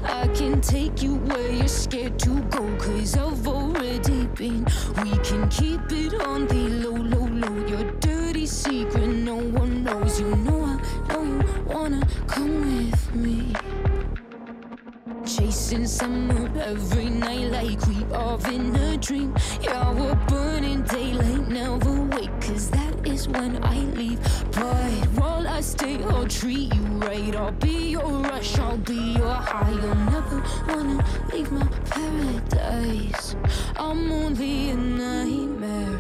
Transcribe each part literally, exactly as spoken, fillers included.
I can take you where you're scared to go, cause I've already been. We can keep it on the low, low, low. Your dirty secret no one knows. You know I know you wanna come with me. Chasing summer every night like we are in a dream. Yeah, we're burning daylight, never wake, cause that is when I leave. But while I stay, I'll treat you right. I'll be your rush, I'll be your high. You'll never wanna leave my paradise. I'm only a nightmare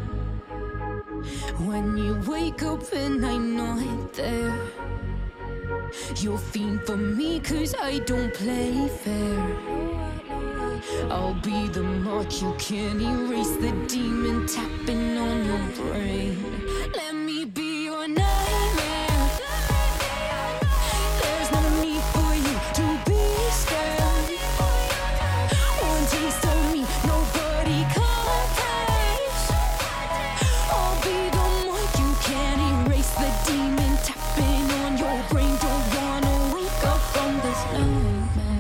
when you wake up and I'm not there. You're fiend for me cause I don't play fair. I'll be the mark you can't erase, the demon tapping on your brain. Let me be your nightmare. There's no need for you to be scared. One taste of me, nobody compares. I'll be the mark you can't erase, the demon tapping on your brain. Don't wanna wake up from this nightmare.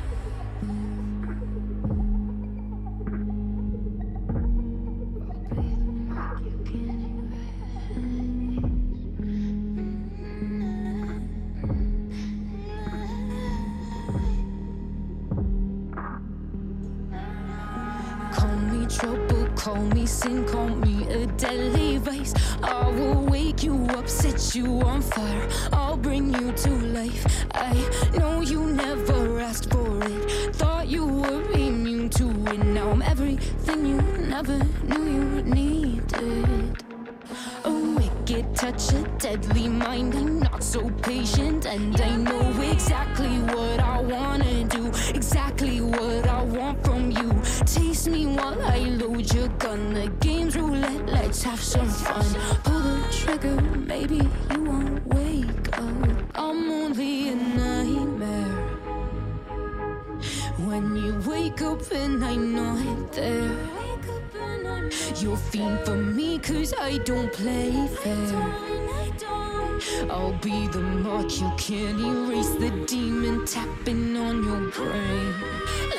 Call me trouble, call me sin, call me a deadly vice. I will wake you up, set you on fire. I'll bring you to life. I know you never asked for it, thought you were immune to it. Now I'm everything you never knew you needed. A wicked touch, a deadly mind. I'm not so patient, and I know exactly what I wanna do, exactly what I want from you. Taste me while I load your gun. The game's roulette, let's have some fun. Pull the trigger, maybe you won't wake up. I'm only a nightmare when you wake up and I'm not there. You're fiend for me cause I don't play fair. I'll be the mark you can't erase, the demon tapping on your brain.